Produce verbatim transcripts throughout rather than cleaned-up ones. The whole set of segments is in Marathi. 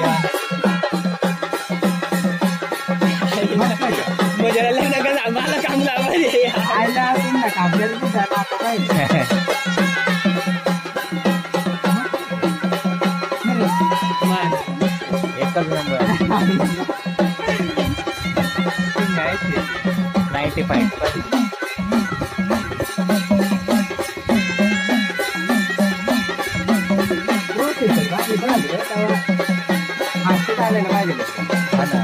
म्हणजे लग्न का मला काम लावायचे आयला तुम्ही काम केलं झाला काय एकच नंबर नाईन्टी फाईव्ह आलेलं पाहिजे हा ना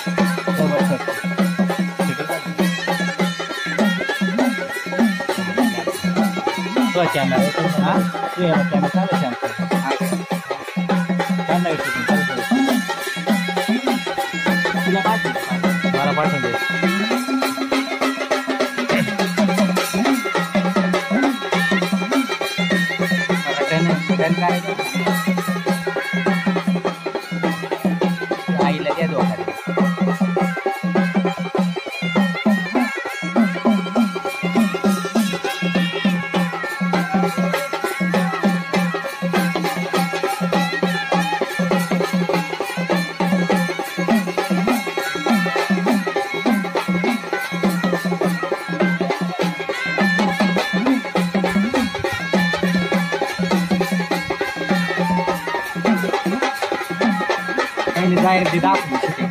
तो कॅमेरा हा तू कॅमेरा चालू चांगला तुला पाठव मला पाठवून दे आईला द्या दोघांना डायरेक्ट दाखवून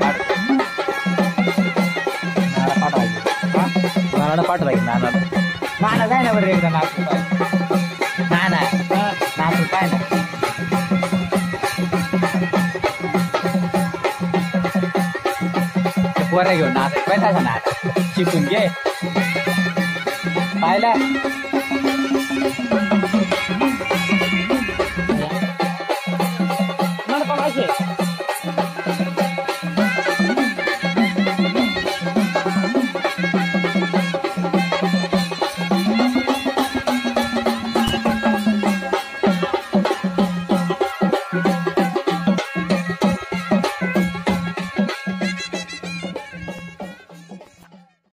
नाना पाठवायचं नाना पाठवायचं नाना नाना जाय ना बरं एकदा नागपूर पाय नाना नागपूर पाय ना पोरं घेऊन नाचा पाहिजे नाना शिकून घे पाहिला मला पण असे